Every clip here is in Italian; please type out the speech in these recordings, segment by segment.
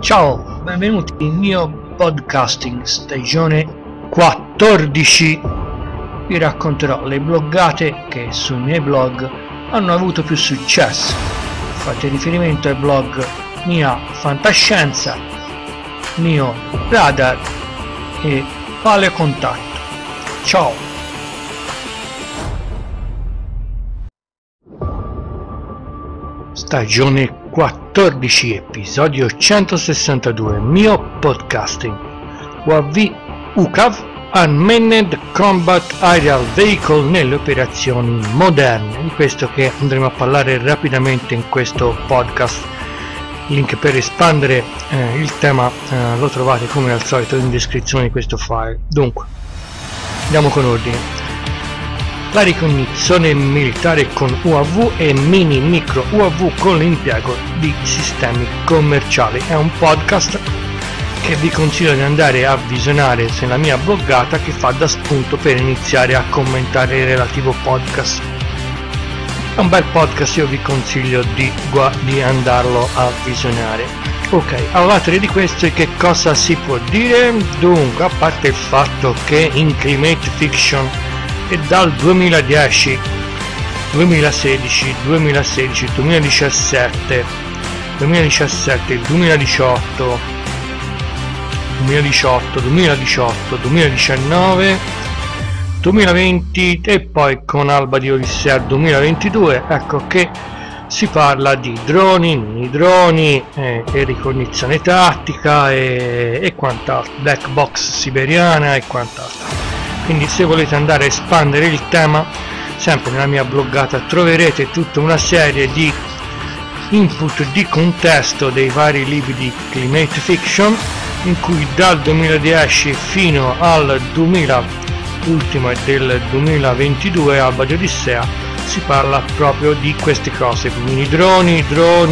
Ciao, benvenuti nel mio podcasting stagione 14. Vi racconterò le bloggate che sui miei blog hanno avuto più successo. Fate riferimento ai blog Mia Fantascienza, Mio Radar e Paleo Contatto. Ciao! Stagione 14, episodio 162, mio podcasting. UAV UCAV, Unmanned Combat Aerial Vehicle nelle operazioni moderne. Di questo che andremo a parlare rapidamente in questo podcast. Link per espandere il tema lo trovate come al solito in descrizione di questo file. Dunque, andiamo con ordine. La ricognizione militare con UAV e mini micro UAV con l'impiego di sistemi commerciali. È un podcast che vi consiglio di andare a visionare nella mia bloggata, che fa da spunto per iniziare a commentare il relativo podcast. È un bel podcast, io vi consiglio di andarlo a visionare. Ok, a latere di questo che cosa si può dire? Dunque, a parte il fatto che in Climate Fiction e dal 2010, 2016, 2016, 2017, 2017, 2018, 2018, 2018, 2019, 2020 e poi con Alba di Odissea 2022, ecco che si parla di droni, mini droni e ricognizione tattica e quant'altro, black box siberiana e quant'altro. Quindi se volete andare a espandere il tema, sempre nella mia bloggata troverete tutta una serie di input di contesto dei vari libri di Climate Fiction, in cui dal 2010 fino al 2000, ultimo è del 2022, Alba di Odissea, si parla proprio di queste cose, mini droni,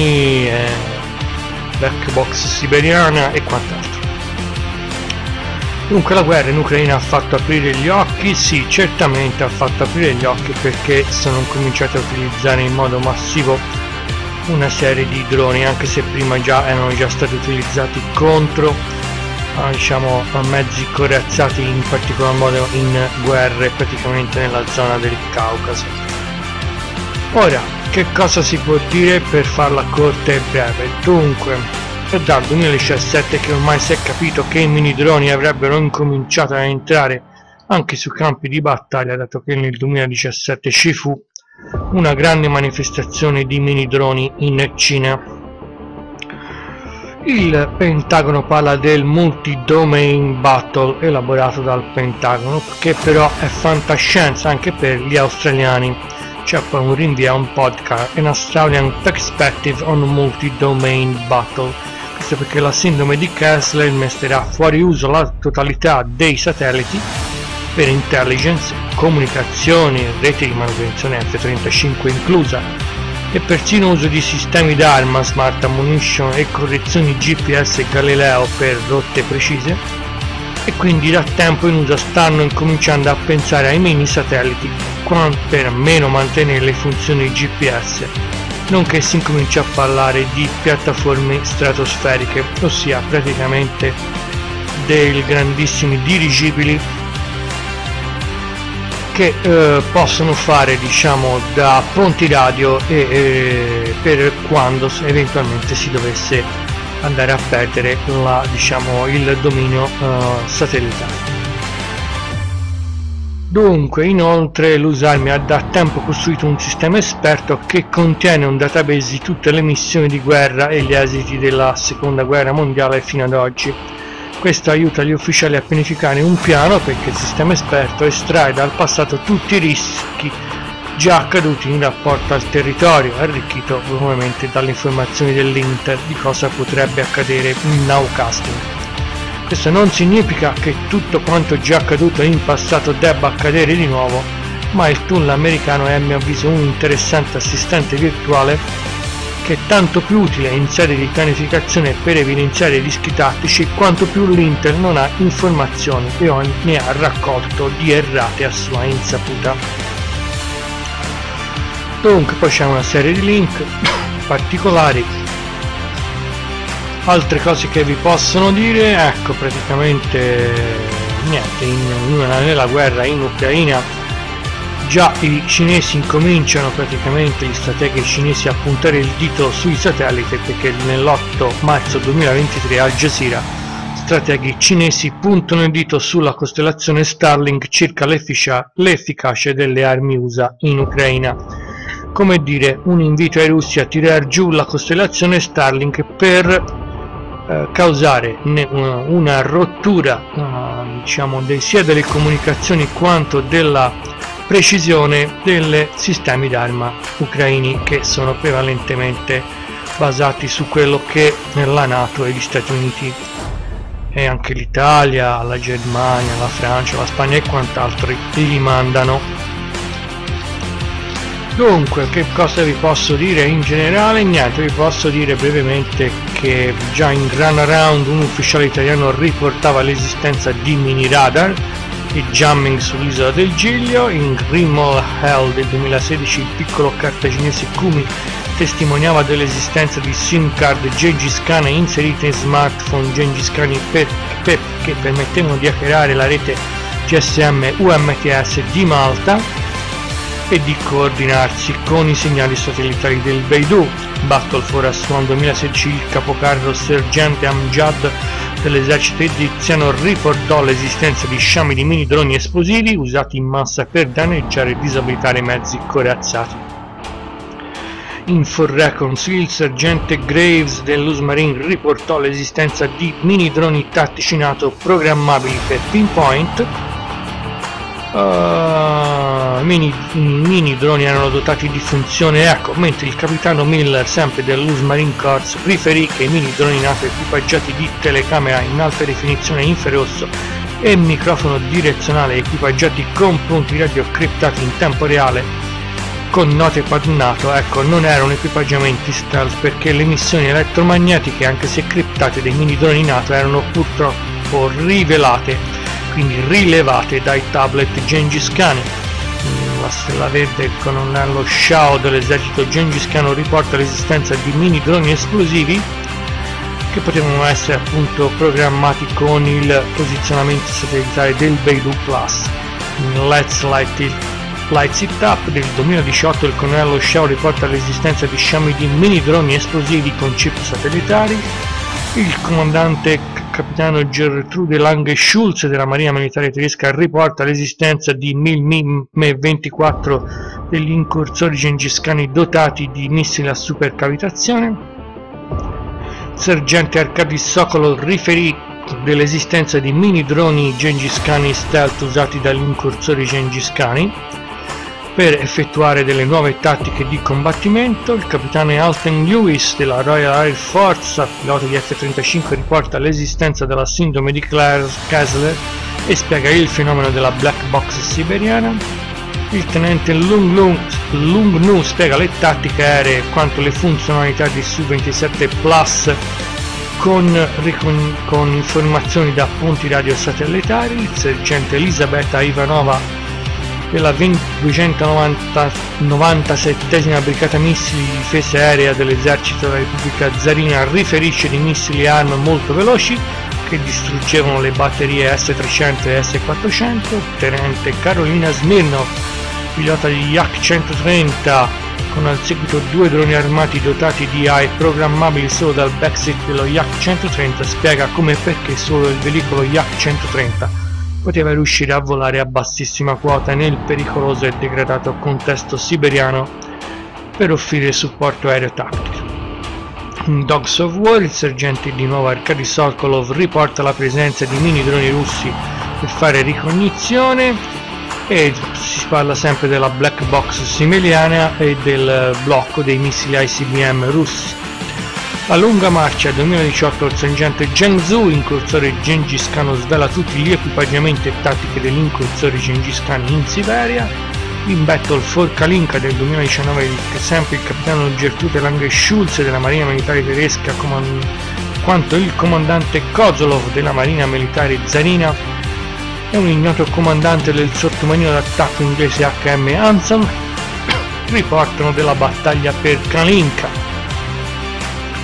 black box siberiana e quant'altro. Dunque la guerra in Ucraina ha fatto aprire gli occhi? Sì, certamente ha fatto aprire gli occhi, perché sono cominciati a utilizzare in modo massivo una serie di droni, anche se prima erano già stati utilizzati contro mezzi corazzati, in particolar modo in guerre praticamente nella zona del Caucaso. Ora, che cosa si può dire per farla corta e breve? Dunque, è dal 2017 che ormai si è capito che i mini droni avrebbero incominciato a entrare anche sui campi di battaglia, dato che nel 2017 ci fu una grande manifestazione di mini droni in Cina. Il Pentagono parla del multi-domain battle elaborato dal Pentagono, che però è fantascienza anche per gli australiani. C'è poi un rinvio a un podcast, An Australian Perspective on Multi-Domain Battle. Questo perché la sindrome di Kessler metterà fuori uso la totalità dei satelliti per intelligence, comunicazioni, rete di manutenzione F-35 inclusa, e persino uso di sistemi d'arma, smart ammunition e correzioni GPS e Galileo per rotte precise. E quindi da tempo in USA stanno incominciando a pensare ai mini satelliti per almeno mantenere le funzioni GPS, nonché si incomincia a parlare di piattaforme stratosferiche, ossia praticamente dei grandissimi dirigibili che possono fare da ponti radio per quando eventualmente si dovesse andare a perdere il dominio satellitare. Dunque, inoltre, l'USARMI ha da tempo costruito un sistema esperto che contiene un database di tutte le missioni di guerra e gli esiti della seconda guerra mondiale fino ad oggi. Questo aiuta gli ufficiali a pianificare un piano, perché il sistema esperto estrae dal passato tutti i rischi già accaduti in rapporto al territorio, arricchito ovviamente dalle informazioni dell'Inter di cosa potrebbe accadere in nowcasting. Questo non significa che tutto quanto già accaduto in passato debba accadere di nuovo, ma il tool americano è a mio avviso un interessante assistente virtuale che è tanto più utile in sede di pianificazione per evidenziare i rischi tattici quanto più l'Intel non ha informazioni e ne ha raccolto di errate a sua insaputa. Dunque poi c'è una serie di link particolari Altre cose che vi possono dire, ecco, praticamente niente, nella guerra in Ucraina già i cinesi incominciano, praticamente gli strateghi cinesi, a puntare il dito sui satelliti, perché nell'8 marzo 2023 Al Jazeera strateghi cinesi puntano il dito sulla costellazione Starlink circa l'efficacia delle armi USA in Ucraina. Come dire, un invito ai russi a tirar giù la costellazione Starlink per causare una rottura diciamo sia delle comunicazioni quanto della precisione dei sistemi d'arma ucraini, che sono prevalentemente basati su quello che la NATO e gli Stati Uniti e anche l'Italia, la Germania, la Francia, la Spagna e quant'altro gli mandano. Dunque, che cosa vi posso dire in generale? Niente, vi posso dire brevemente che già in Runaround un ufficiale italiano riportava l'esistenza di mini radar e jamming sull'isola del Giglio. In Grimmauld Hell del 2016 il piccolo cartaginese Kumi testimoniava dell'esistenza di SIM card Gengis Khan inserite in smartphone Gengis Khan che permettevano di hackerare la rete GSM UMTS di Malta e di coordinarsi con i segnali satellitari del Beidou. Battle for Aswan 2016 il capocarro sergente Amjad dell'esercito egiziano riportò l'esistenza di sciami di mini droni esplosivi usati in massa per danneggiare e disabilitare mezzi corazzati. In For Records il sergente Graves dell'US Marine riportò l'esistenza di mini droni tattici NATO programmabili per pinpoint. Mini droni erano dotati di funzione eco, mentre il capitano Miller, sempre dell'US Marine Corps, riferì che i mini droni NATO equipaggiati di telecamera in alta definizione infrarosso e microfono direzionale equipaggiati con punti radio criptati in tempo reale con note pad NATO, ecco, non erano equipaggiamenti stealth, perché le emissioni elettromagnetiche, anche se criptate, dei mini droni NATO erano purtroppo quindi rilevate dai tablet Gengis Khan. La stella verde, il colonnello Shao dell'esercito Gengis Khan riporta l'esistenza di mini droni esplosivi che potevano essere appunto programmati con il posizionamento satellitare del Beidou Plus. In Let's Lights It Up del 2018 il colonnello Shao riporta l'esistenza di sciami di mini droni esplosivi con chip satellitari. Il comandante capitano Gertrude Lange Schulz della Marina Militare Tedesca riporta l'esistenza di Mi-24 degli incursori gengiscani dotati di missili a supercavitazione. Sergente Arkady Sokolov riferì dell'esistenza di mini droni gengiscani stealth usati dagli incursori gengiscani per effettuare delle nuove tattiche di combattimento. Il capitano Alton Lewis della Royal Air Force, pilota di F-35, riporta l'esistenza della sindrome di Kessler e spiega il fenomeno della black box siberiana. Il tenente Lung Nu spiega le tattiche aeree quanto le funzionalità di Su-27 Plus con informazioni da punti radio satellitari. Il sergente Elisabetta Ivanova della 297esima brigata missili di difesa aerea dell'esercito della Repubblica Zarina riferisce di missili ARM molto veloci che distruggevano le batterie S-300 e S-400. Tenente Carolina Smirnov, pilota di Yak-130, con al seguito 2 droni armati dotati di AI programmabili solo dal backseat dello Yak-130, spiega come e perché solo il velivolo Yak-130 poteva riuscire a volare a bassissima quota nel pericoloso e degradato contesto siberiano per offrire supporto aereo tattico. In Dogs of War il sergente di nuovo Arkady Sokolov riporta la presenza di mini droni russi per fare ricognizione e si parla sempre della black box siberiana e del blocco dei missili ICBM russi. La lunga marcia 2018 il sergente Zheng Zhu, incursore Gengis Khan, svela tutti gli equipaggiamenti e tattiche degli incursori Gengis Khan in Siberia. In Battle for Kalinka del 2019 sempre il capitano Gertrude Lange Schulz della Marina Militare Tedesca quanto il comandante Kozolov della Marina Militare Zarina e un ignoto comandante del sottomarino d'attacco inglese HM Hanson riportano della battaglia per Kalinka.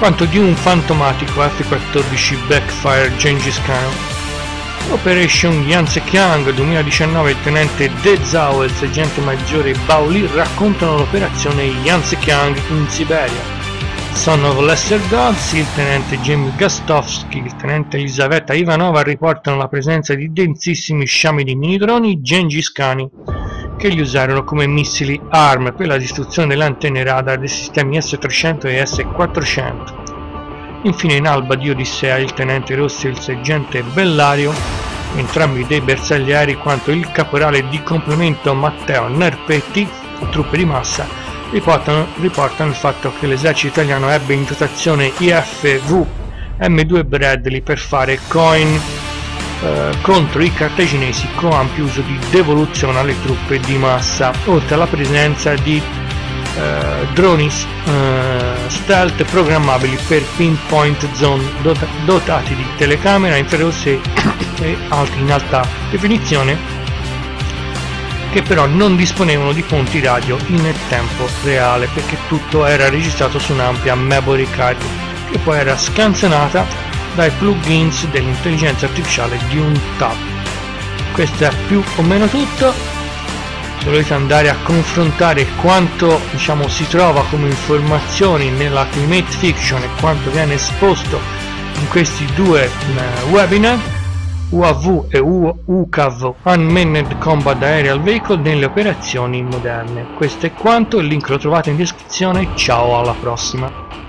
quanto di un fantomatico F-14 Backfire Gengis Khan. Operation Yansekiang 2019, il tenente De Zhao e il sergente maggiore Bao Li raccontano l'operazione Yansekiang in Siberia. Son of Lesser Gods, il tenente Jim Gastovsky e il tenente Elisaveta Ivanova riportano la presenza di densissimi sciami di mini-droni Gengis Khan che li usarono come missili ARM per la distruzione delle antenne radar dei sistemi S-300 e S-400. Infine, in alba di Odissea, il tenente Rossi e il sergente Bellario, entrambi dei bersaglieri, quanto il caporale di complemento Matteo Nerpetti, truppe di massa, riportano il fatto che l'esercito italiano ebbe in dotazione IFV M2 Bradley per fare coin contro i cartaginesi con ampio uso di devoluzione alle truppe di massa, oltre alla presenza di droni stealth programmabili per pinpoint zone dotati di telecamera infrarossi e in alta definizione, che però non disponevano di ponti radio in tempo reale perché tutto era registrato su un'ampia memory card che poi era scansionata dai plugins dell'intelligenza artificiale di un tab. Questo è più o meno tutto. Se volete andare a confrontare quanto si trova come informazioni nella Climate Fiction e quanto viene esposto in questi due webinar, UAV e UCAV, Unmanned Combat Aerial Vehicle nelle operazioni moderne. Questo è quanto, il link lo trovate in descrizione. Ciao, alla prossima!